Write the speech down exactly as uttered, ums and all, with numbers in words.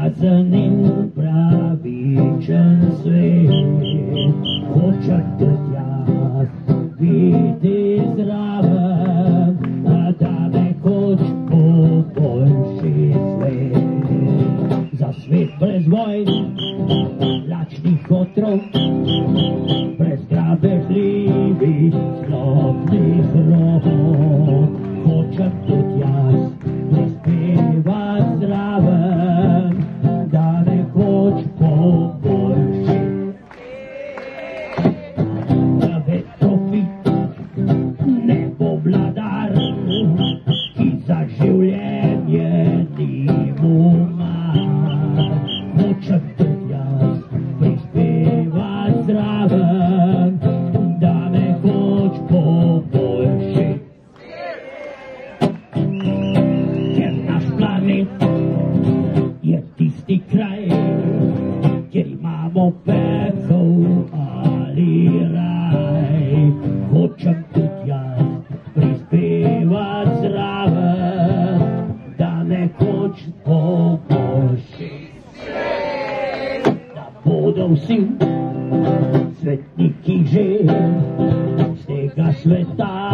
prazen pravičen svet, hočem tudi jaz biti zraven, da nekoč bo boljši svet. Za svet brez vojn, lačnih otrok, brez grabežljivih zlobnih rok, hočem tudi jaz prispevati zraven, da nekoč bo boljši. Da ve profit ne bo vladar, ki za življenje ni mu mar. Hočem tudi jaz prispevati zraven, da nekoč bo boljši. Ker naš planet je tisti kraj, kjer imamo pekel ali raj. Hočem tudi jaz prispevati zraven, da nekoč bo boljši. Da bodo vsi svetniki že z tega sveta